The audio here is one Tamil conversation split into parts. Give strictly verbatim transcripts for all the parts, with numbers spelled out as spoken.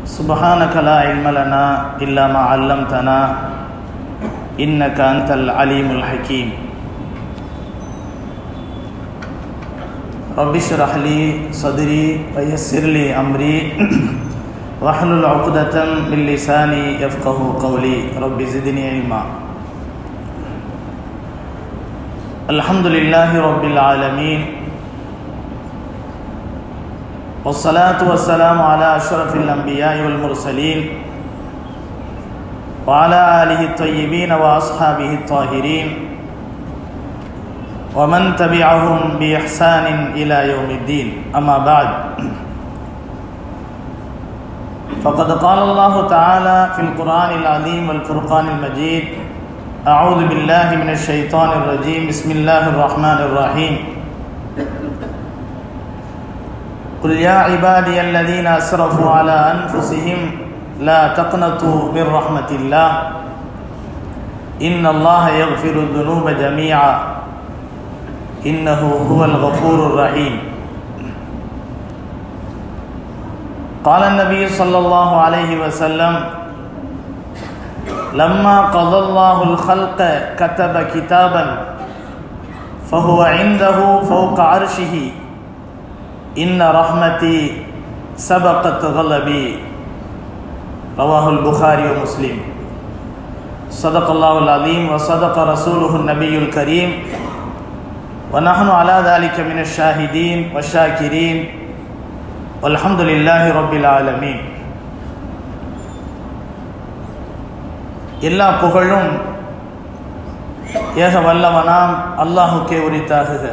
سبحانك لا علم لنا إلا ما علمتنا إنك أنت العليم الحكيم رب اشرح لي صدري ويسر لي أمري واحلل عقدة من لساني يفقه قولي رب زدني علما. الحمد لله رب العالمين والصلاة والسلام على أشرف الأنبياء والمرسلين وعلى آله الطيبين وأصحابه الطاهرين ومن تبعهم بإحسان إلى يوم الدين. أما بعد، فقد قال الله تعالى في القرآن العظيم والفرقان المجيد: أعوذ بالله من الشيطان الرجيم، بسم الله الرحمن الرحيم. قل يا عبادي الذين أسرفوا على أنفسهم لا تقنطوا من رحمة الله إن الله يغفر الذنوب جميعا إنه هو الغفور الرحيم. قال النبي صلى الله عليه وسلم: لما قضى الله الخلق كتب كتابا فهو عنده فوق عرشه إن رحمتي سبقت غضبي. رواه البخاري ومسلم. صدق الله العظيم وصدق رسوله النبي الكريم ونحن على ذلك من الشاهدين والشاكرين والحمد لله رب العالمين. எல்லா புகழும் ஏக வல்லவனாம் அல்லாஹுக்கே உரித்தாகுக.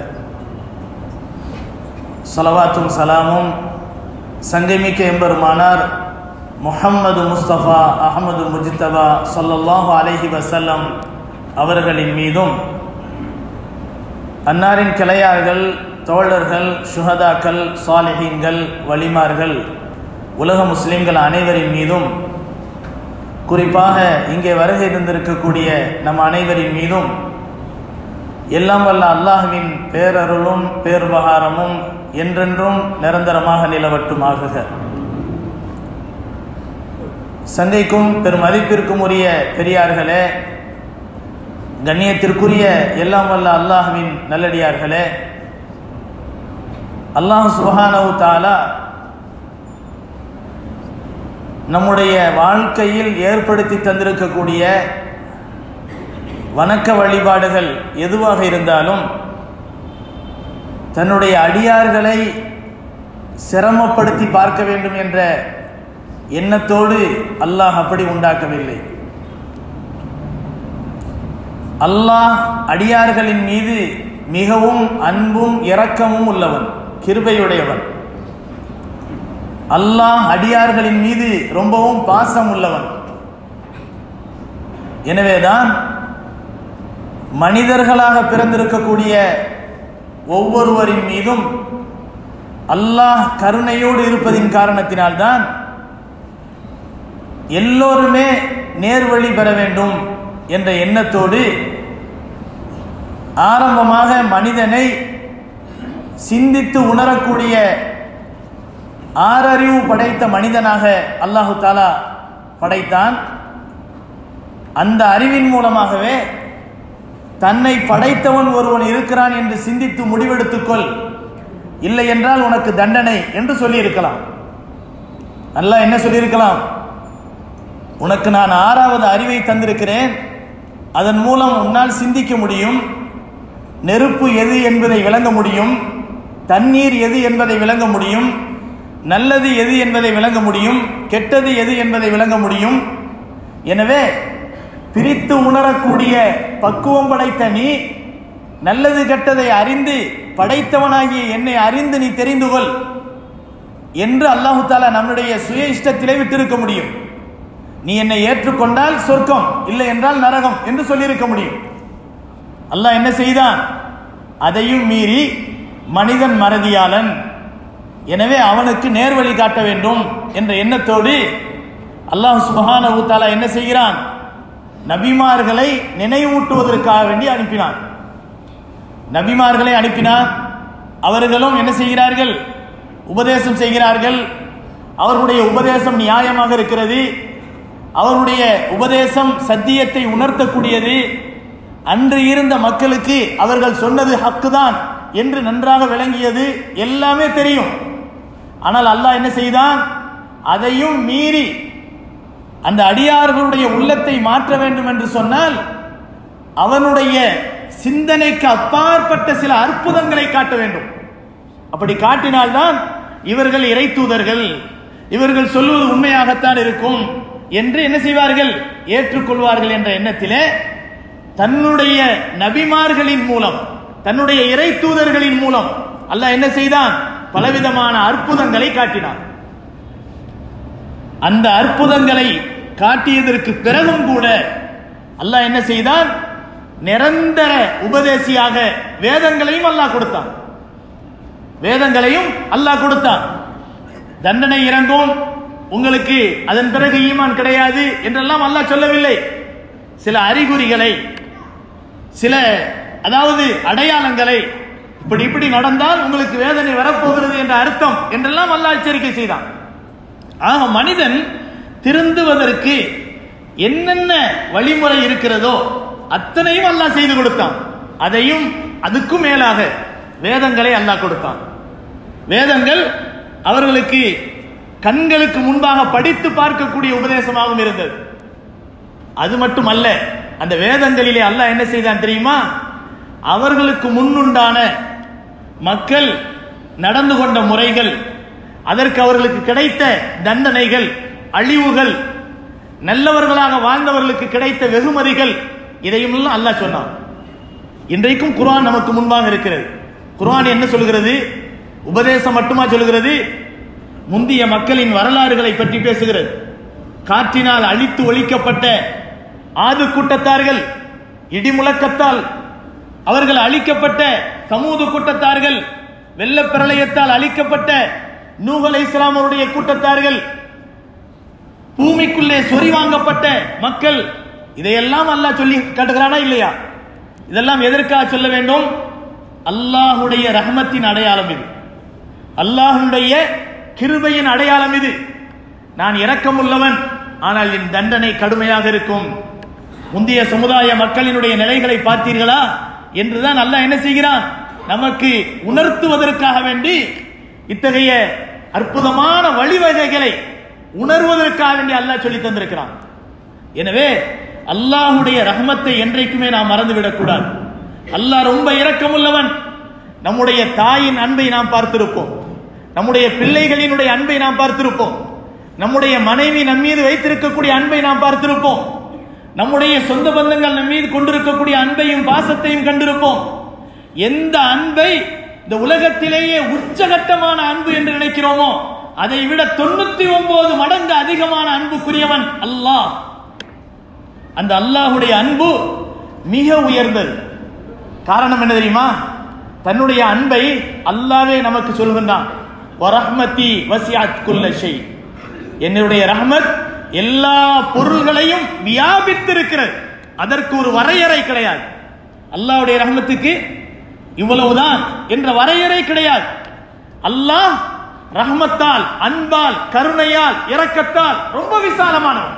ஸலவாத்தும் சலாமும் சங்கைமிக்க எம்பெருமானார் முஹம்மது முஸ்தபா அஹமது முஜ்தபா ஸல்லல்லாஹு அலைஹி வஸல்லம் அவர்களின் மீதும், அன்னாரின் கிளையார்கள், தோழர்கள், சுஹதாக்கள், சாலிஹீன்கள், வலிமார்கள், உலக முஸ்லிம்கள் அனைவரின் மீதும், குறிப்பாக இங்கே வருகை தந்திருக்கக்கூடிய நம் அனைவரின் மீதும் எல்லாம் வல்ல அல்லாஹ்வின் பேரருளும் பேருபகாரமும் என்றென்றும் நிரந்தரமாக நிலவட்டுமாகுக. சங்கைக்கும் பெரும் மதிப்பிற்கும் உரிய பெரியார்களே, கண்ணியத்திற்குரிய எல்லாம் வல்ல அல்லாஹ்வின் நல்லடியார்களே, அல்லாஹ் சுப்ஹானஹு தஆலா நம்முடைய வாழ்க்கையில் ஏற்படுத்தி தந்திருக்கக்கூடிய வணக்க வழிபாடுகள் எதுவாக இருந்தாலும் தன்னுடைய அடியார்களை சிரமப்படுத்தி பார்க்க வேண்டும் என்ற எண்ணத்தோடு அல்லாஹ் அப்படி உண்டாக்கவில்லை. அல்லாஹ் அடியார்களின் மீது மிகவும் அன்பும் இரக்கமும் உள்ளவன், கிருபையுடையவன். அல்லாஹ் அடியார்களின் மீது ரொம்பவும் பாசம் உள்ளவன். எனவேதான் மனிதர்களாக பிறந்திருக்கக்கூடிய ஒவ்வொருவரின் மீதும் அல்லாஹ் கருணையோடு இருப்பதின் காரணத்தினால்தான் எல்லோருமே நேர்வழி பெற வேண்டும் என்ற எண்ணத்தோடு ஆரம்பமாக மனிதனை சிந்தித்து உணரக்கூடிய ஆறறிவு படைத்த மனிதனாக அல்லாஹு தாலா படைத்தான். அந்த அறிவின் மூலமாகவே தன்னை படைத்தவன் ஒருவன் இருக்கிறான் என்று சிந்தித்து முடிவெடுத்துக்கொள், இல்லை என்றால் உனக்கு தண்டனை என்று சொல்லியிருக்கலாம். அல்லாஹ் என்ன சொல்லியிருக்கலாம்? உனக்கு நான் ஆறாவது அறிவை தந்திருக்கிறேன், அதன் மூலம் உன்னால் சிந்திக்க முடியும், நெருப்பு எது என்பதை விளங்க முடியும், தண்ணீர் எது என்பதை விளங்க முடியும், நல்லது எது என்பதை விளங்க முடியும், கெட்டது எது என்பதை விளங்க முடியும். எனவே பிரித்து உணரக்கூடிய பக்குவம் படைத்த நீ நல்லது கெட்டதை அறிந்து படைத்தவனாகிய என்னை அறிந்து நீ தெரிந்து கொள் என்று அல்லாஹு தாலா நம்முடைய சுய இஷ்டத்திலே விட்டிருக்க முடியும். நீ என்னை ஏற்றுக்கொண்டால் சொர்க்கம், இல்லை என்றால் நரகம் என்று சொல்லியிருக்க முடியும். அல்லாஹ் என்ன செய்தான்? அதையும் மீறி மனிதன் மறதியாளன், எனவே அவனுக்கு நேர்வழி காட்ட வேண்டும் என்ற எண்ணத்தோடு அல்லாஹ் சுப்ஹானஹு தஆலா என்ன செய்கிறான்? நபிமார்களை நினைவூட்டுவதற்காக வேண்டி அனுப்பினான். நபிமார்களை அனுப்பினான். அவர்களும் என்ன செய்கிறார்கள்? உபதேசம் செய்கிறார்கள். அவர்களுடைய உபதேசம் நியாயமாக இருக்கிறது, அவருடைய உபதேசம் சத்தியத்தை உணர்த்தக்கூடியது, அன்று இருந்த மக்களுக்கு அவர்கள் சொன்னது ஹக்கு தான் என்று நன்றாக விளங்கியது, எல்லாமே தெரியும். ஆனால் அல்லாஹ் என்ன செய்தான்? அதையும் மீறி அந்த அடியார்களுடைய உள்ளத்தை மாற்ற வேண்டும் என்று சொன்னால் அவனுடைய சிந்தனைக்கு அப்பாற்பட்ட சில அற்புதங்களை காட்ட வேண்டும். அப்படி காட்டினால்தான் இவர்கள் இறை தூதர்கள், இவர்கள் சொல்வது உண்மையாகத்தான் இருக்கும் என்று என்ன செய்வார்கள்? ஏற்றுக்கொள்வார்கள் என்ற எண்ணத்திலே தன்னுடைய நபிமார்களின் மூலம், தன்னுடைய இறை தூதர்களின் மூலம் அல்லாஹ் என்ன செய்தான்? பலவிதமான அற்புதங்களை காட்டினான். அந்த அற்புதங்களை காட்டியதற்கு பிறகும் கூட அல்லாஹ் என்ன செய்தான்? நிரந்தர உபதேசியாக வேதங்களையும் அல்லாஹ் கொடுத்தான். வேதங்களையும் அல்லாஹ் கொடுத்தான். தண்டனை இறங்கும், உங்களுக்கு அதன் பிறகு ஈமான் கிடையாது என்றெல்லாம் அல்லாஹ் சொல்லவில்லை. சில அறிகுறிகளை, சில அதாவது அடையாளங்களை, இப்படி இப்படி நடந்தால் உங்களுக்கு வேதனை வரப்போகிறது என்ற அர்த்தம் என்றெல்லாம் அல்லாஹ் எச்சரிக்கை செய்தான். ஆக மனிதன் திருந்துவதற்கு என்னென்ன வழிமுறை இருக்கிறதோ அத்தனையும் அல்லாஹ் செய்து கொடுத்தான். அதையும் அதுக்கும் மேலாக வேதங்களை அல்லாஹ் கொடுத்தான். வேதங்கள் அவர்களுக்கு கண்களுக்கு முன்பாக படித்து பார்க்கக்கூடிய உபதேசமாகவும் இருந்தது. அது மட்டுமல்ல, அந்த வேதங்களிலே அல்லாஹ் என்ன செய்தான் தெரியுமா? அவர்களுக்கு முன்னுண்டான மக்கள் நடந்து கொண்ட முறைகள், அதற்கு அவர்களுக்கு கிடைத்த தண்டனைகள், அழிவுகள், நல்லவர்களாக வாழ்ந்தவர்களுக்கு கிடைத்த வெகுமதிகள், இதையும் எல்லாம் அல்லாஹ் சொன்னான். இன்றைக்கும் குர்ஆன் நமக்கு முன்பாக இருக்கிறது. குர்ஆன் என்ன சொல்கிறது? உபதேசம் மட்டுமா சொல்கிறது? முந்திய மக்களின் வரலாறுகளை பற்றி பேசுகிறது. காற்றினால் அழித்து ஒழிக்கப்பட்ட ஆது கூட்டத்தார்கள், இடிமுழக்கத்தால் அவர்கள் அழிக்கப்பட்ட சமூது கூட்டத்தார்கள், வெள்ளப்பிரளயத்தால் அழிக்கப்பட்ட நூஹ் அலைஹிஸ்ஸலாம் அவருடைய கூட்டத்தார்கள், பூமிக்குள்ளே சொறி வாங்கப்பட்ட மக்கள், இதையெல்லாம் அல்லாஹ் சொல்லி காட்டுகிறானா இல்லையா? இதெல்லாம் எதற்காக சொல்ல வேண்டும்? அல்லாஹுடைய ரஹ்மத்தின் அடையாளம் இது, அல்லாஹுடைய கிருபையின் அடையாளம் இது. நான் இரக்கமுள்ளவன், ஆனால் என் தண்டனை கடுமையாக இருக்கும். முந்தைய சமுதாய மக்களினுடைய நிலைகளை பார்த்தீர்களா என்றுதான் அல்லாஹ் என்ன செய்கிறான்? நமக்கு உணர்த்துவதற்காக வேண்டி இத்தகைய அற்புதமான வழிவகைகளை உணர்வதற்காக வேண்டி அல்லாஹ் சொல்லி தந்திருக்கிறான். எனவே அல்லாஹுடைய ரஹ்மத்தை என்றைக்குமே நாம் மறந்துவிடக் கூடாது. அல்லாஹ் ரொம்ப இரக்கமுள்ளவன். நம்முடைய தாயின் அன்பை நாம் பார்த்திருப்போம், நம்முடைய பிள்ளைகளினுடைய அன்பை நாம் பார்த்திருப்போம், நம்முடைய மனைவி நம் மீது வைத்திருக்கக்கூடிய அன்பை நாம் பார்த்திருப்போம், நம்முடைய சொந்த பந்தங்கள் நம் மீது கொண்டிருக்கக்கூடிய அன்பையும் பாசத்தையும் கண்டிருப்போம். எந்த அன்பை இந்த உலகத்திலேயே உச்சகட்டமான அன்பு என்று நினைக்கிறோமோ அதை விட தொண்ணூத்தி ஒன்பது மடங்கு அதிகமான அன்புக்குரியவன் அல்லாஹ். அந்த அல்லாஹுடைய அன்பு மிக உயர்ந்தது. காரணம் என்ன தெரியுமா? தன்னுடைய அன்பை அல்லாஹ்வே நமக்கு சொல்கின்றான். வரஹ்மதி வசிஅத் குல்ல ஷை, என்னுடைய ரஹ்மத் எல்லா பொருள்களையும் வியாபித்திருக்கிறது. அதற்கு ஒரு வரையறை கிடையாது. அல்லாஹ்வுடைய ரஹ்மத்துக்கு இவ்வளவுதான் என்ற வரையறை கிடையாது. அல்லாஹ் ரஹ்மத்தால், அன்பால், கருணையால், இரக்கத்தால் ரொம்ப விசாலமானவன்.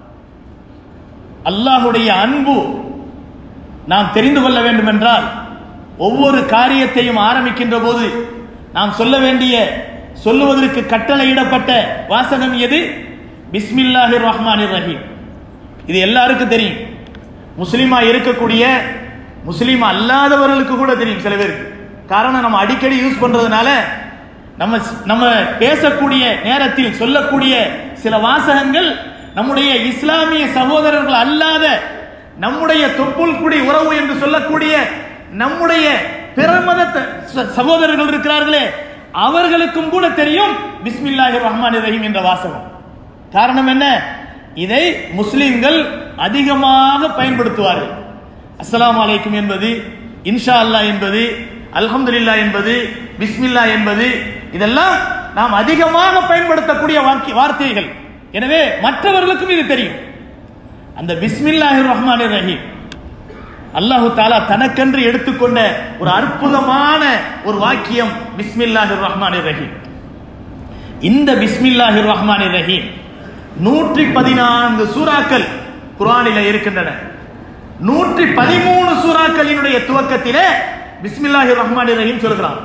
அல்லாஹுடைய அன்பு நாம் தெரிந்து கொள்ள வேண்டும் என்றால் ஒவ்வொரு காரியத்தையும் ஆரம்பிக்கின்ற போது நாம் சொல்ல வேண்டிய, சொல்லுவதற்கு கட்டளையிடப்பட்ட வாசகம் எது? பிஸ்மில்லாஹிர் ரஹ்மானிர் ரஹீம். இது எல்லாருக்கும் தெரியும். முஸ்லிமா இருக்கக்கூடிய, முஸ்லிம் அல்லாதவர்களுக்கு கூட தெரியும் சில பேருக்கு. காரணம், நம்ம அடிக்கடி யூஸ் பண்றதுனால நம்ம நம்ம பேசக்கூடிய நேரத்தில் சொல்லக்கூடிய சில வாசகங்கள் நம்முடைய இஸ்லாமிய சகோதரர்கள் அல்லாத, நம்முடைய தொப்புள் குடி உறவு என்று சொல்லக்கூடிய நம்முடைய பிற மத சகோதரர்கள் இருக்கிறார்களே, அவர்களுக்கும் கூட தெரியும் பிஸ்மில்லாஹிர் ரஹ்மானிர் ரஹீம் என்ற வாசகம். காரணம் என்ன? இதை முஸ்லிம்கள் அதிகமாக பயன்படுத்துவார்கள். அஸ்ஸலாமு அலைக்கும் என்பது, இன்ஷா அல்லாஹ் என்பது, அல்ஹம்துலில்லாஹ் என்பது, பிஸ்மில்லா என்பது, இதெல்லாம் நாம் அதிகமாக பயன்படுத்தக்கூடிய வார்த்தைகள். எனவே மற்றவர்களுக்கும் இது தெரியும். அந்த பிஸ்மில்லாஹிர் ரஹ்மானிர் ரஹீம் அல்லாஹு தஆலா தனக்கென்று எடுத்துக்கொண்ட ஒரு அற்புதமான ஒரு வாக்கியம் பிஸ்மில்லாஹிர் ரஹ்மானிர் ரஹீம். இந்த பிஸ்மில்லாஹிர் ரஹ்மானிர் ரஹீம் நூற்றி பதினான்கு சூறாக்கள் குர்ஆனிலே இருக்கின்றன. நூற்றி பதிமூணு சூறாக்களினுடைய துவக்கத்திலே பிஸ்மில்லாஹிர் ரஹ்மானிர் ரஹீம் சொல்கிறான்.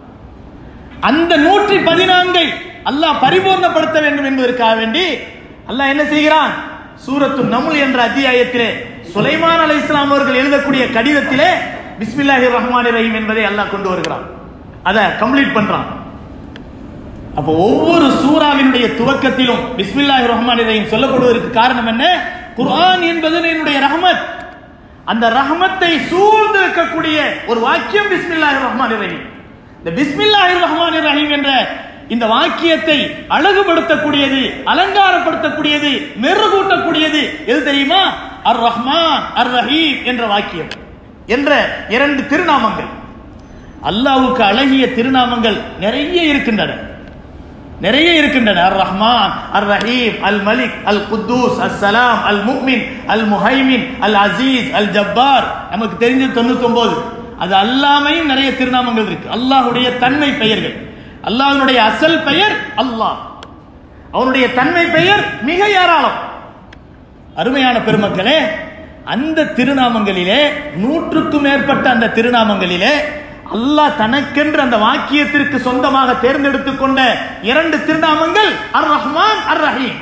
அந்த நூற்றி பதினான்கை அல்லாஹ் பரிபூர்ணப்படுத்த வேண்டும் என்பதற்காக வேண்டி அல்லாஹ் என்ன செய்கிறான்? சூரத்து நம்ல் என்ற அத்தியாயத்திலே சுலைமான் அலைஹிஸ்ஸலாம் அவர்கள் எழுதக்கூடிய கடிதத்திலே பிஸ்மில்லாஹிர் ரஹ்மானிர் ரஹீம் என்பதை அல்லாஹ் கொண்டு வருகிறான். அதை கம்ப்ளீட் பண்றான். அப்போ ஒவ்வொரு சூறாவினுடைய துவக்கத்திலும் பிஸ்மில்லாஹிர் ரஹ்மானிர் ரஹீம் சொல்லப்படுவதற்கு காரணம் என்ன? குர்ஆன் என்பது என்னுடைய ரஹ்மத். அந்த ரஹ்மத்தை சூழ்ந்து இருக்கக்கூடிய ஒரு வாக்கியம் பிஸ்மில்லாஹிர் ரஹ்மானிர் ரஹீம். இந்த பிஸ்மில்லாஹிர் ரஹ்மானிர் ரஹீம் என்ற இந்த வாக்கியத்தை அழகுபடுத்தக்கூடியது, அலங்காரப்படுத்தக்கூடியது, மெருகூட்டக்கூடியது எது தெரியுமா? அர் ரஹ்மான் அர் ரஹீம் என்ற வாக்கியம் என்ற இரண்டு திருநாமங்கள். அல்லாஹ்வுக்கு அழகிய திருநாமங்கள் நிறைய இருக்கின்றன, நிறைய இருக்கின்றன. அர் ரஹ்மான், அர் ரஹீம், அல் மலிக், அல் குத்தூஸ், அஸ் சலாம், அல் முஃமின், அல் முஹைமின், அல் அசீஸ், அல் ஜப்பார். நமக்கு தெரிஞ்ச தொண்ணூத்தி ஒன்பது. அது அல்லாமையும் நிறைய திருநாமங்கள் இருக்கு. அல்லாஹ்வுடைய தன்மை பெயர்கள். அல்லாஹ்வுடைய அசல் பெயர் அல்லாஹ், அவனுடைய தன்மை பெயர் மிக ஏராளம். அருமையான பெருமக்களே, அந்த திருநாமங்களிலே நூற்றுக்கும் மேற்பட்ட அந்த திருநாமங்களிலே அல்லாஹ் தனக்கென்று அந்த வாக்கியத்திற்கு சொந்தமாக தேர்ந்தெடுத்துக் கொண்ட இரண்டு திருநாமங்கள் அர் ரஹ்மான் அர் ரஹீம்.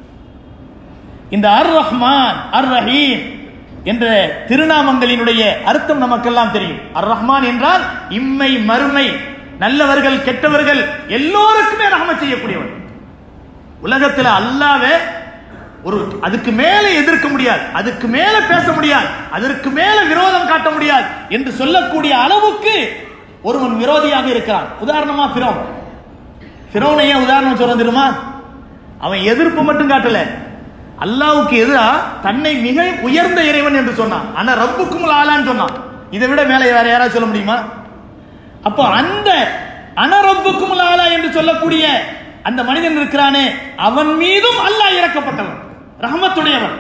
இந்த அர் ரஹ்மான் அர் ரஹீம் என்ற திருநாமங்களினுடைய அர்த்தம் நமக்கெல்லாம் தெரியும். அர் ரஹ்மான் என்றால் இம்மை மறுமை, நல்லவர்கள் கெட்டவர்கள் எல்லோருக்குமே ரஹ்மத் செய்யக்கூடியவன். உலகத்தில் அல்லாஹ்வே ஒரு அதுக்கு மேல எதிர்க்க முடியாது, அதுக்கு மேல பேச முடியாது, அதற்கு மேல விரோதம் காட்ட முடியாது என்று சொல்லக்கூடிய அளவுக்கு ஒருவன் விரோதியாக இருக்கிறான். உதாரணமா ஃபிரௌன். ஃபிரௌனையே உதாரணம் சொல்ல தெரியுமா? அவன் எதிர்ப்பு மட்டும் காட்டல, அல்லாஹ்வுக்கு எதிரா தன்னை மிக உயர்ந்த இறைவன் என்று சொன்னான். ஆனா ரப்புக்கும் ஆலான்னு சொன்னான். இதை விட மேலே வேற யாராவது சொல்ல முடியுமா? அப்போ அந்த அனரப்புக்கும் ஆலா என்று சொல்லக்கூடிய அந்த மனிதன் இருக்கிறானே, அவன் மீதும் அல்லாஹ் இறக்கப்பட்டவன், ரஹமத்துடையவன்.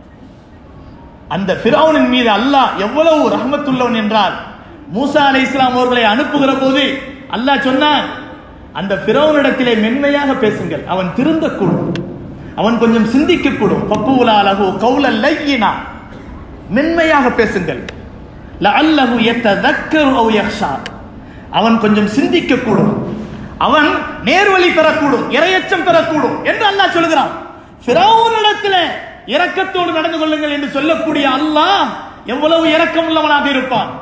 அந்த ஃபிரௌனின் மீது அல்லாஹ் எவ்வளவு ரஹமத்துள்ளவன் என்றால், மூசா அலைஹிஸ்ஸலாம் அவர்களை அனுப்புகிற போது அல்லாஹ் சொன்னான், அந்த ஃபிரௌனிடத்திலே மென்மையாக பேசுங்கள், அவன் திருந்தக்கூடும், அவன் கொஞ்சம் சிந்திக்கக்கூடும். ஃபக்கூலா லஹு கௌலன் லய்யினா, மென்மையாக பேசுங்கள். லஅல்லஹு யததக்கரு அவ் யக்ஷா, அவன் கொஞ்சம் சிந்திக்கக்கூடும், அவன் நேர்வழி பெறக்கூடும், இரையச்சம் பெறக்கூடும் என்று அல்லாஹ் சொல்கிறான். ஃபிரௌனிடத்திலே இரக்கத்தோடு நடந்து கொள்ளுங்கள் என்று சொல்லக்கூடிய அல்லாஹ் எவ்வளவு இரக்கம் உள்ளவனாக இருப்பான்.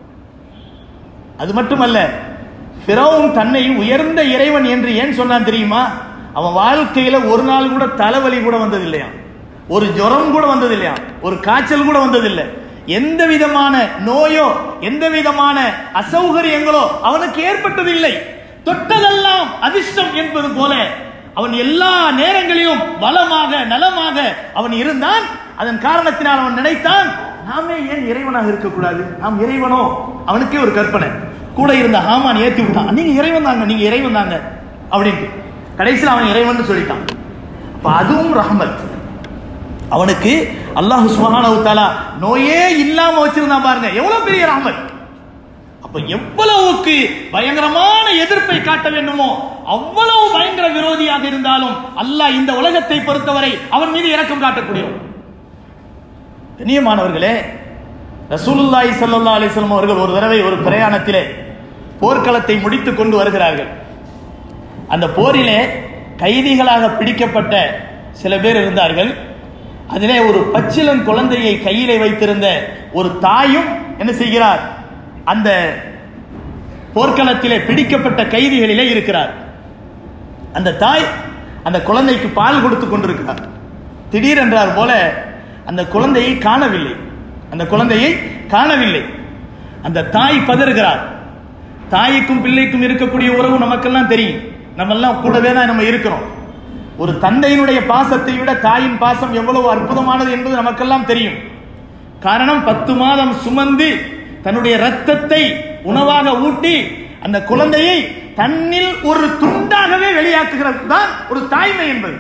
அது மட்டுமல்ல, ஃபிரௌன் தன்னை உயர்ந்த இறைவன் என்று ஏன் சொன்னான் தெரியுமா? அவன் வாழ்க்கையில ஒரு நாள் கூட தலைவலி கூட வந்ததில்லையா, ஒரு ஜுரம் கூட வந்ததில்லையா, ஒரு காய்ச்சல் கூட வந்ததில்லை. எந்த விதமான நோயோ எந்த விதமான அசௌகரியங்களோ அவனுக்கு ஏற்பட்டதில்லை. தொட்டதெல்லாம் அதிர்ஷ்டம் என்பது போல அவன் எல்லா நேரங்களிலும் வளமாக நலமாக அவன் இருந்தான். அதன் காரணத்தினால் அவன் நினைத்தான், நாமே ஏன் இறைவனாக இருக்கக்கூடாது, நாம் இறைவனோ. அவனுக்கே ஒரு கற்பனை. கூட இருந்த ஹாமான் ஏத்தி விட்டான், நீங்க இறைவன் தாங்க, நீங்க இறைவன் தாங்க அப்படின்ட்டு. கடைசியில் அவன் இறைவன் சொல்லிட்டான். அப்ப அதுவும் ரஹ்மத். அவனுக்கு அல்லாஹ் சுப்ஹானஹு வ தஆலா நோயே இல்லாம வச்சிருந்தான் பாருங்க, எவ்வளவு பெரிய ரஹ்மத். அப்ப எவ்வளவுக்கு பயங்கரமான எதிர்ப்பை காட்ட வேண்டுமோ அவ்வளவு பயங்கர விரோதியாக இருந்தாலும் அல்லாஹ் இந்த உலகத்தை பொறுத்தவரை அவன் மீது இரக்கம் காட்டக்கூடியவன். கண்ணியமானவர்களே, ரசூலுல்லாஹி ஸல்லல்லாஹு அலைஹி வஸல்லம் அவர்கள் ஒரு தடவை ஒரு பிரயாணத்திலே போர்க்களத்தை முடித்துக் கொண்டு வருகிறார்கள். அந்த போரிலே கைதிகளாக பிடிக்கப்பட்ட சில பேர் இருந்தார்கள். அதிலே ஒரு பச்சிளம் குழந்தையை கையிலே வைத்திருந்த ஒரு தாயும் என்ன செய்கிறார், அந்த போர்க்களத்திலே பிடிக்கப்பட்ட கைதிகளிலே இருக்கிறார். அந்த தாய் அந்த குழந்தைக்கு பால் கொடுத்து கொண்டிருக்கிறார். திடீரென்றார் போல அந்த குழந்தையை காணவில்லை, அந்த குழந்தையை காணவில்லை. அந்த தாய் பதறுகிறார். தாய்க்கும் பிள்ளைக்கும் இருக்கக்கூடிய உறவு நமக்கெல்லாம் தெரியும், நம்ம எல்லாம் கூடவே தான் நம்ம இருக்கிறோம். ஒரு தந்தையினுடைய பாசத்தை விட தாயின் பாசம் எவ்வளவு அற்புதமானது என்பது நமக்கெல்லாம் தெரியும். காரணம், பத்து மாதம் சுமந்து தன்னுடைய ரத்தத்தை உணவாக ஊட்டி அந்த குழந்தையை தன்னில் ஒரு துண்டாகவே வெளியாக்குகிறது தான் ஒரு தாய்மை என்பது.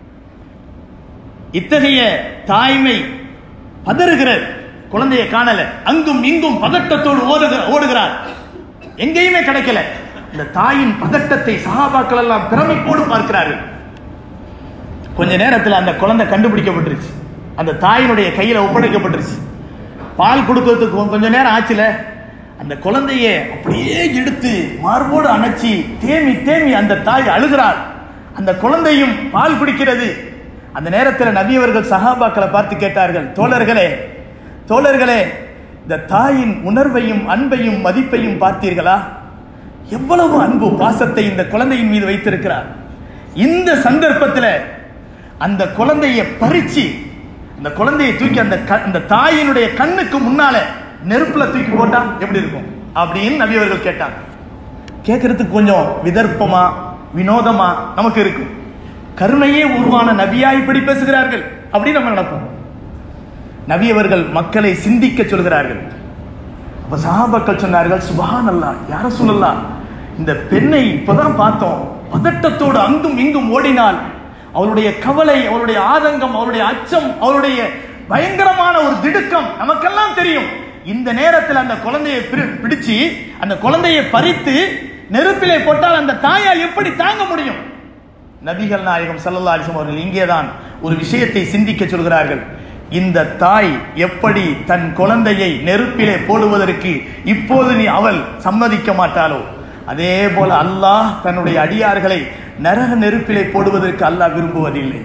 இத்தகைய தாய்மை பதறுகிறது. குழந்தையை காணல, அங்கும் இங்கும் பதட்டத்தோடு ஓடுகிறார், எங்கேயுமே கிடைக்கல. இந்த தாயின் பதட்டத்தை சஹாபாக்கள் எல்லாம் பிரமிப்போடு பார்க்கிறார்கள். கொஞ்ச நேரத்தில் அந்த குழந்தை கண்டுபிடிக்கப்பட்டுருச்சு, அந்த தாயினுடைய கையில ஒப்படைக்கப்பட்டுருச்சு. பால் கொடுக்கறதுக்கு கொஞ்ச நேரம் ஆச்சுல, அந்த குழந்தையை அப்படியே எடுத்து மார்போடு அணைச்சி தேமி தேமி அந்த தாய் அழுகிறாள். அந்த குழந்தையும் பால் குடிக்கிறது. அந்த நேரத்தில் நபி அவர்கள் சஹாபாக்களை பார்த்து கேட்டார்கள், தோழர்களே தோழர்களே இந்த தாயின் உணர்வையும் அன்பையும் மதிப்பையும் பார்த்தீர்களா? எவ்வளவு அன்பு பாசத்தை இந்த குழந்தையின் மீது வைத்திருக்கிறார். இந்த சந்தர்ப்பத்தில் அந்த குழந்தையை பறிச்சு அந்த குழந்தையை தூக்கி அந்த அந்த தாயினுடைய கண்ணுக்கு முன்னால நெருப்புல தூக்கி போட்டா எப்படி இருக்கும் அப்படின்னு நபி அவர்கள் கேட்டாங்க. கேட்கறதுக்கு கொஞ்சம் விதர்ப்பமா வினோதமா நமக்கு இருக்கும். கருணையே உருவான நபியா இப்படி பேசுகிறார்கள் அப்படின்னு நம்ம நினைப்போம். நபி அவர்கள் மக்களை சிந்திக்க சொல்கிறார்கள். அப்ப சஹாபாக்கள் சொன்னார்கள், சுப்ஹானல்லாஹ் யா ரசூலல்லாஹ், இந்த பெண்ணை இப்பதான் பார்த்தோம், பதட்டத்தோடு அங்கும் இங்கும் ஓடினாள். அவளுடைய கவலை, அவளுடைய ஆதங்கம், அவளுடைய அச்சம், அவளுடைய பயங்கரமான ஒரு திடுக்கம் நமக்கெல்லாம் தெரியும். இந்த நேரத்தில் அந்த குழந்தையை பிடிச்சு அந்த குழந்தையை பறித்து நெருப்பிலே போட்டால் அந்த தாயால் எப்படி தாங்க முடியும்? நபிகள் நாயகம் ஸல்லல்லாஹு அலைஹி வஸல்லம் அவர்கள் இங்கேதான் ஒரு விஷயத்தை சிந்திக்க சொல்கிறார்கள். இந்த தாய் எப்படி தன் குழந்தையை நெருப்பிலே போடுவதற்கு இப்போது நீ அவள் சம்மதிக்க மாட்டாளோ, அதே போல அல்லாஹ் தன்னுடைய அடியார்களை நரக நெருப்பிலே போடுவதற்கு அல்லாஹ் விரும்புவதில்லை.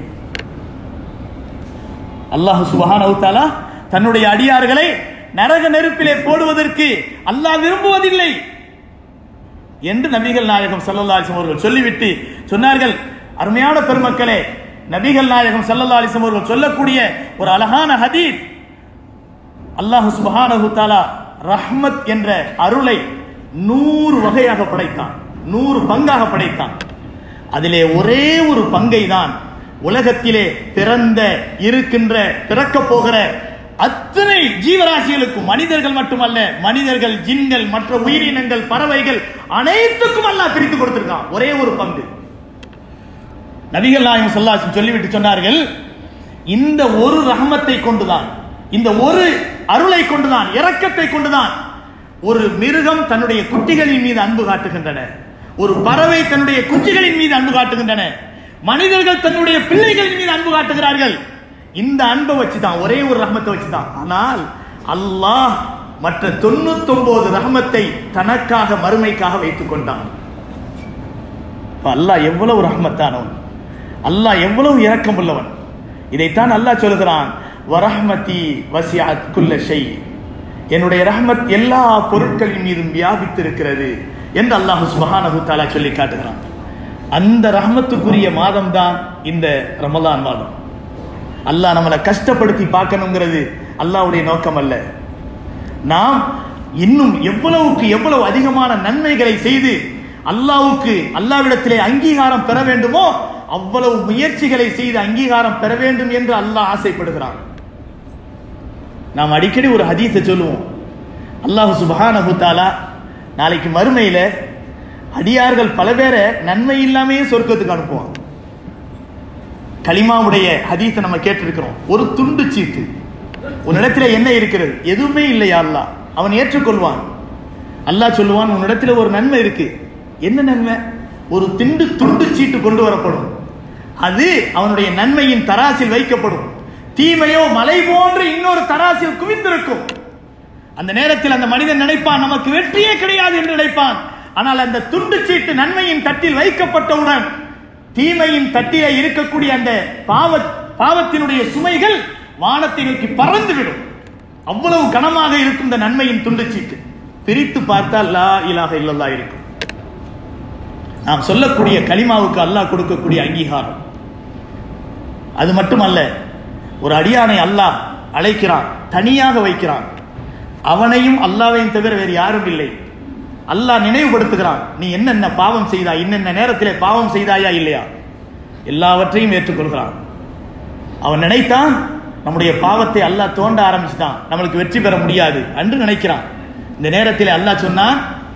அல்லாஹ் சுப்ஹானஹு வ தஆலா தன்னுடைய அடியார்களை நரக நெருப்பிலே போடுவதற்கு அல்லாஹ் விரும்புவதில்லை என்று நபிகள் நாயகம் ஸல்லல்லாஹு அலைஹி வஸல்லம் அவர்கள் சொல்லிவிட்டு சொன்னார்கள். அருமையான பெருமக்களே, நபிகள் நாயகம் ஸல்லல்லாஹு அலைஹி வஸல்லம் அவர்கள் சொல்லக்கூடிய ஒரு அழகான ஹதீஸ், அல்லாஹ் சுப்ஹானஹு வ தஆலா ரஹ்மத் என்ற அருளை நூறு வகையாக படைத்தான், நூறு பங்காக படைத்தான். அதிலே ஒரே ஒரு பங்கை தான் உலகத்திலே பிறந்த இருக்கின்ற பிறக்க போகிற அத்தனை ஜீவராசிகளுக்கும், மனிதர்கள் மட்டுமல்ல, மனிதர்கள், ஜின்கள், மற்ற உயிரினங்கள், பறவைகள் அனைத்துக்கும் அல்லாஹ் பிரித்து கொடுத்திருக்கான் ஒரே ஒரு பங்கு. நபிகள் நாயகம் ஸல்லல்லாஹு அலைஹி வஸல்லம் சொல்லிவிட்டு சொன்னார்கள், இந்த ஒரு ரஹமத்தை கொண்டுதான், இந்த ஒரு அருளை கொண்டுதான், இரக்கத்தை கொண்டுதான் ஒரு மிருகம் தன்னுடைய குட்டிகளின் மீது அன்பு காட்டுகின்றன, ஒரு பறவை தன்னுடைய குஞ்சுகளின் மீது அன்பு காட்டுகின்றன, மனிதர்கள் தன்னுடைய பிள்ளைகளின் மீது அன்பு காட்டுகிறார்கள். இந்த அன்பை வச்சுதான், ஒரே ஒரு ரஹமத்தை வச்சுதான். ஆனால் அல்லாஹ் மற்ற தொண்ணூத்தி ஒன்பது ரஹமத்தை தனக்காக மறுமைக்காக வைத்துக் கொண்டான். அல்லாஹ் எவ்வளவு ரஹமத்தானவன், அல்லாஹ் எவ்வளவு இரக்கம் உள்ளவன். இதைத்தான் அல்லாஹ் சொல்கிறான், வரஹ்மதி வசிஅத் குல்ல ஷை, என்னுடைய ரஹ்மத் எல்லா பொருட்களின் மீதும் வியாபித்திருக்கிறது என்று அல்லாஹ் சுப்ஹானஹு வ தஆலா சொல்லி காட்டுகிறான். அந்த ரஹ்மத்துக்குரிய மாதம் தான் இந்த ரமலான் மாதம். அல்லாஹ் நம்மளை கஷ்டப்படுத்தி பார்க்கணுங்கிறது அல்லாஹ்வுடைய நோக்கம் அல்ல. நாம் இன்னும் எவ்வளவுக்கு எவ்வளவு அதிகமான நன்மைகளை செய்து அல்லாஹ்வுக்கு அல்லாஹ்விடத்திலே அங்கீகாரம் பெற வேண்டுமோ அவ்வளவு முயற்சிகளை செய்து அங்கீகாரம் பெற வேண்டும் என்று அல்லாஹ் ஆசைப்படுகிறான். நாம் அடிக்கடி ஒரு ஹதீஸை சொல்லுவோம், அல்லாஹ் சுப்ஹானஹு வ தஆலா நாளைக்கு மறுமையில அடியார்கள் பல பேரை நன்மை இல்லாமையே சொர்க்கத்துக்கு அனுப்புவான். கலிமாவுடைய ஹதீஸை நம்ம கேட்டிருக்கிறோம். ஒரு துண்டு சீட்டு, உன்னிடத்துல என்ன இருக்கிறது? எதுவுமே இல்லையா அல்லாஹ், அவன் ஏற்றுக்கொள்வான். அல்லாஹ் சொல்லுவான், உன்னிடத்துல ஒரு நன்மை இருக்கு. என்ன நன்மை? ஒரு திண்டு துண்டு சீட்டு கொண்டு வரப்படும், அது அவனுடைய நன்மையின் தராசில் வைக்கப்படும். தீமையோ மலை போன்று இன்னொரு தராசில் குவிந்திருக்கும். அந்த நேரத்தில் அந்த மனிதன் நினைப்பான், நமக்கு வெற்றியே கிடையாது என்று நினைப்பான். ஆனால் அந்த துண்டு சீட்டு நன்மையின் தட்டில் வைக்கப்பட்டவுடன் தீமையின் தட்டிலே இருக்கக்கூடிய அந்த பாவ பாவத்தினுடைய சுமைகள் வானத்தை நோக்கி பறந்துவிடும். அவ்வளவு கனமாக இருக்கும் இந்த நன்மையின் துண்டு சீட்டு. பிரித்து பார்த்தால் லா இலாஹ இல்லல்லாஹ் இருக்கும். நாம் சொல்லக்கூடிய கலிமாவுக்கு அல்லாஹ் கொடுக்கக்கூடிய அங்கீகாரம். அது மட்டுமல்ல, ஒரு அடியானை அல்லாஹ் அழைக்கிறான், தனியாக வைக்கிறான். அவனையும் அல்லாஹ்வையும் தவிர வேறு யாரும் இல்லை. அல்லாஹ் நினைவுபடுத்துகிறான், நீ என்னென்ன பாவம் செய்தாய், என்னென்ன நேரத்திலே பாவம் செய்தாயா இல்லையா, எல்லாவற்றையும் ஏற்றுக்கொள்கிறான். அவன் நினைத்தான் நம்முடைய பாவத்தை அல்லாஹ் தோண்ட ஆரம்பிச்சுட்டான், நம்மளுக்கு வெற்றி பெற முடியாது என்று நினைக்கிறான். இந்த நேரத்தில் அல்லாஹ் சொன்னான்,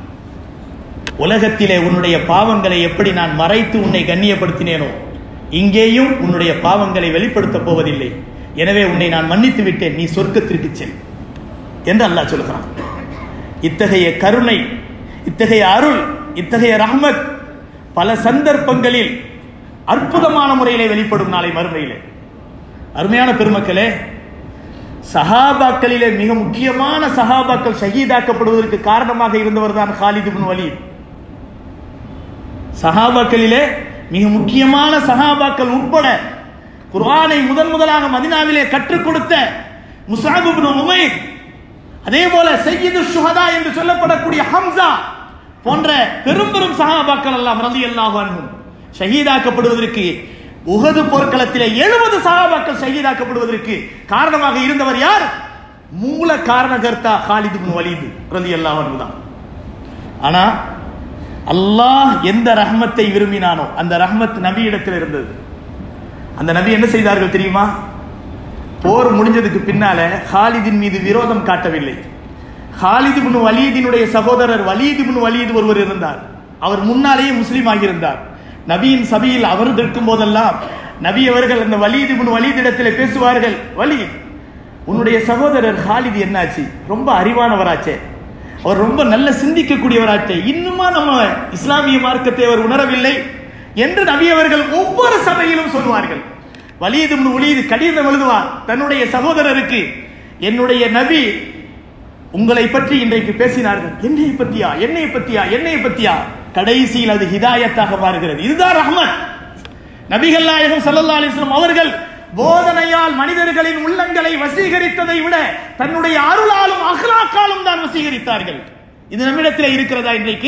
உலகத்திலே உன்னுடைய பாவங்களை எப்படி நான் மறைத்து உன்னை கண்ணியப்படுத்தினேனோ இங்கேயும் உன்னுடைய பாவங்களை வெளிப்படுத்த போவதில்லை. எனவே உன்னை நான் மன்னித்து விட்டேன், நீ சொர்க்கத்திற்கு செல் என்று அல்லாஹ் சொல்கிறான். இத்தகைய கருணை, இத்தகைய அருள் இத்தகைய ரஹ்மத் பல சந்தர்ப்பங்களில் அற்புதமான முறையிலே வெளிப்படும் நாளை மறுமையிலே. அருமையான பெருமக்களே, சஹாபாக்களிலே மிக முக்கியமான சஹாபாக்கள் ஷஹீதாக்கப்படுவதற்கு காரணமாக இருந்தவர் தான் காலித் இப்னு வலீத். சஹாபாக்களிலே மிக முக்கியமான சஹாபாக்கள் உட்பட குர்ஆனை முதன் முதலாக மதீனாவிலே கற்றுக் கொடுத்த முஸ்அப் இப்னு உமைர், அதே போல சய்யிது ஷுஹதா என்று சொல்லப்படக்கூடிய ஹம்சா போன்ற பெரும் பெரும் சஹாபாக்கள் எல்லாம் ரலியல்லாஹு அன்ஹும் ஷஹீதாக்கப்படுவதற்கு, உஹது போர்க்களத்திலே எழுபது சஹாபாக்கள் ஷஹீதாக்கப்படுவதற்கு காரணமாக இருந்தவர் யார்? மூல காரணகர்த்தா காலித் இப்னு வலீத் ரலியல்லாஹு அன்ஹு தான். ஆனா அல்லாஹ் எந்த ரஹ்மத்தை விரும்பினானோ அந்த ரஹ்மத் நபியிடத்தில் இருந்தது. அந்த நபி என்ன செய்தார்கள் தெரியுமா? போர் முடிஞ்சதுக்கு பின்னால காலிதின் மீது விரோதம் காட்டவில்லை. காலித் இப்னு வலீதினுடைய சகோதரர் வலீத் இப்னு வலீத் ஒருவர் இருந்தார். அவர் முன்னாலேயே முஸ்லீம் ஆகியிருந்தார். நபியின் சபையில் அவர் இருக்கும் போதெல்லாம் நபி அவர்கள் அந்த வலீத் இப்னு வலீத் இடத்திலே பேசுவார்கள், வலீத், உன்னுடைய சகோதரர் காலித் என்னாச்சு? ரொம்ப அறிவானவராச்சே, அவர் ரொம்ப நல்ல சிந்திக்கக்கூடியவராச்சே, இன்னுமா நம்ம இஸ்லாமிய மார்க்கத்தை அவர் உணரவில்லை என்று நபி அவர்கள் ஒவ்வொரு சபையிலும் சொல்வார்கள். வலீத் இப்னு வலீத் கடிதம் எழுதுவார் தன்னுடைய சகோதரருக்கு, என்னுடைய நபி உங்களை பற்றி இன்றைக்கு பேசினார்கள், என்னை பத்தியா என்னை பத்தியா என்னை பத்தியா கடைசியில் அது ஹிதாயத்தாக மாறுகிறது. இதுதான் ரஹ்மத். நபிகள் நாயகம் ஸல்லல்லாஹு அலைஹி வஸல்லம் அவர்கள் போதனையால் மனிதர்களின் உள்ளங்களை வசீகரித்ததை விட தன்னுடைய அருளாலும் அஹ்லாக்காலும் தான் வசீகரித்தார்கள். இது நம்மிடத்தில் இருக்கிறதா இன்றைக்கு?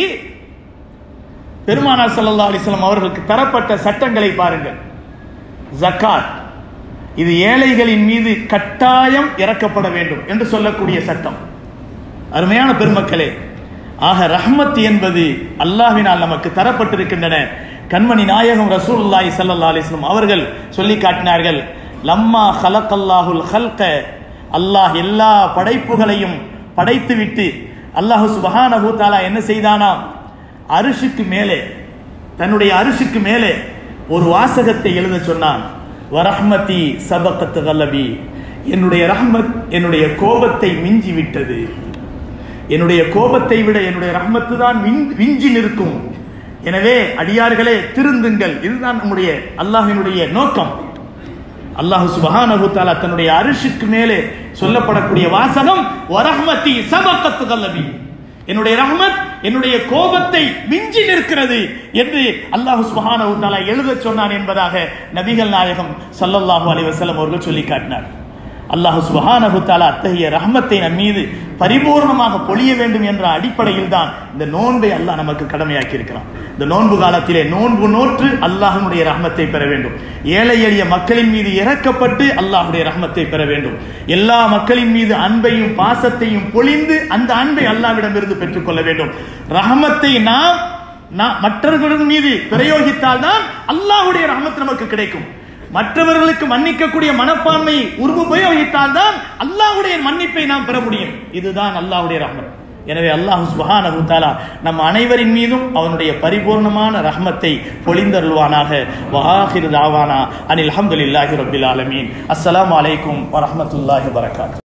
பெருமானார் ஸல்லல்லாஹு அலைஹி வஸல்லம் அவர்களுக்கு தரப்பட்ட சட்டங்களை பாருங்கள். ஜகாத், இது ஏழைகளின் மீது கட்டாயம் இறக்கப்பட வேண்டும் என்று சொல்லக்கூடிய சட்டம். அருமையான பெருமக்களே, ஆக ரஹ்மத் என்பது அல்லாஹ்வினால் நமக்கு தரப்பட்டிருக்கின்றன. கண்மணி நாயகம் ரசூலுல்லாஹி ஸல்லல்லாஹு அலைஹி வஸல்லம் அவர்கள் சொல்லி காட்டினார்கள், லம்மா ஹலக்கல்லாஹுல் ஹல்க, அல்லாஹ் எல்லா படைப்புகளையும் படைத்துவிட்டு அல்லாஹ் சுப்ஹானஹு தஆலா என்ன செய்தானாம்? அரிஷுக்கு மேலே, தன்னுடைய அரிஷுக்கு மேலே ஒரு வாசகத்தை எழுத சொன்னான். வரஹ்மதி சபகத் கலபி, என்னுடைய ரஹ்மத் என்னுடைய கோபத்தை மிஞ்சி விட்டது. என்னுடைய கோபத்தை விட என்னுடைய ரஹ்மத்து தான் விஞ்சி நிற்கும். எனவே அடியார்களே திருந்துங்கள். இதுதான் நம்முடைய அல்லாஹ்வினுடைய நோக்கம். அல்லாஹ் சுப்ஹானஹு தஆலா தன்னுடைய அரிஷுக்கு மேலே சொல்லப்படக்கூடிய வாசகம் வரஹ்மதி சபகத் கலபி, என்னுடைய ரஹ்மத் என்னுடைய கோபத்தை மிஞ்சி நிற்கிறது என்று அல்லாஹ் சுப்ஹானஹு தஆலா எழுத சொன்னான் என்பதாக நபிகள் நாயகம் ஸல்லல்லாஹு அலைஹி வஸல்லம் அவர்கள் சொல்லி காட்டினார். அல்லாஹ் சுப்ஹானஹு தஆலா அத்தகைய ரஹ்மத்தை நம் மீது பரிபூர்ணமாக பொழிய வேண்டும் என்ற அடிப்படையில் தான் இந்த நோன்பை அல்லாஹ் நமக்கு கடமையாக்கி இருக்கிறான். இந்த நோன்பு காலத்திலே நோன்பு நோற்று அல்லாஹ்வுடைய ரஹ்மத்தை பெற வேண்டும். ஏழை எளிய மக்களின் மீது இறக்கப்பட்டு அல்லாஹ்வுடைய ரஹ்மத்தை பெற வேண்டும். எல்லா மக்களின் மீது அன்பையும் பாசத்தையும் பொழிந்து அந்த அன்பை அல்லாஹ்விடமிருந்து பெற்றுக்கொள்ள வேண்டும். ரஹ்மத்தை நாம் மற்றவர்களின் மீது பிரயோகித்தால் தான் அல்லாஹ்வுடைய ரஹ்மத் நமக்கு கிடைக்கும். மற்றவர்களுக்கு மன்னிக்கக்கூடிய மனப்பான்மை உபயோகித்தால் தான் அல்லாஹ்வுடைய மன்னிப்பை நாம் பெற முடியும். இதுதான் அல்லாஹ்வுடைய ரஹ்மத். எனவே அல்லாஹ் சுப்ஹானஹு தஆலா நம் அனைவரின் மீதும் அவனுடைய பரிபூர்ணமான ரஹ்மத்தை பொழிந்தருள்வானாக. வஆகிரு தாவானா அனில் ஹம்துலில்லாஹி ரப்பில் ஆலமீன். அஸ்ஸலாமு அலைக்கும் வரஹ்மத்துல்லாஹி வபரகாத்துஹு.